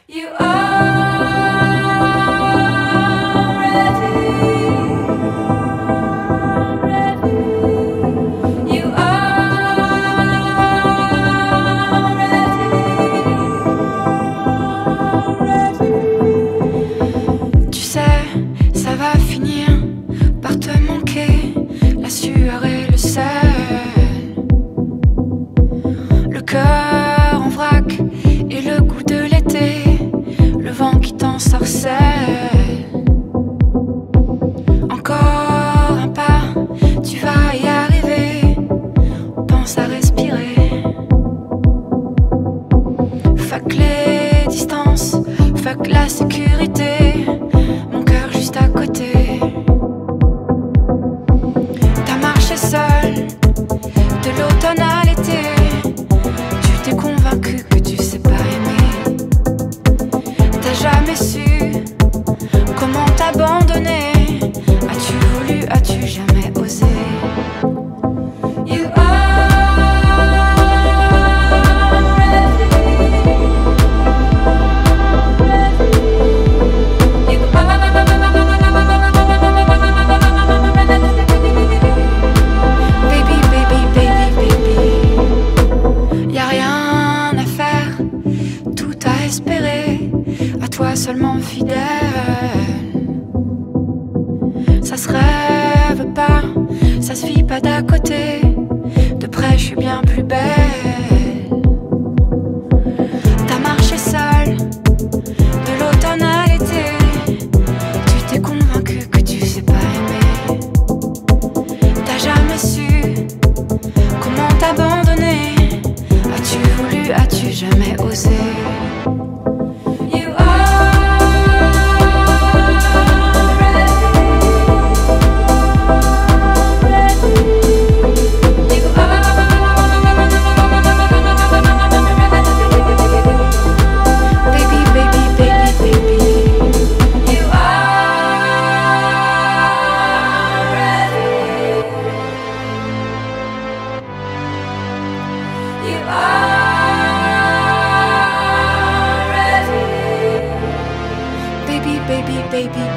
You are ready. You are ready. Tu sais, ça va finir par te manquer, la sueur et le sel, le cœur en vrac et le goût de l'été, le vent qui t'ensorcelle. Encore un pas, tu vas y arriver, pense à respirer. Fuck les distances, fuck la sécurité, mon cœur juste à côté. T'as marché seul, de l'automne à l'été, tu t'es convaincu que tu sais pas aimer. T'as jamais su comment t'abandonner. As-tu voulu, as-tu jamais osé? You are ready. You are baby, baby, baby, baby. Y'a rien à faire, tout à espérer, à toi seulement fidèle. Ça se rêve pas, ça se vit pas d'à côté, de près je suis bien plus belle. T'as marché seul, de l'automne à l'été, tu t'es convaincu que tu sais pas aimer. T'as jamais su comment t'abandonner. As-tu voulu, as-tu jamais osé? You are ready. Baby, baby, baby.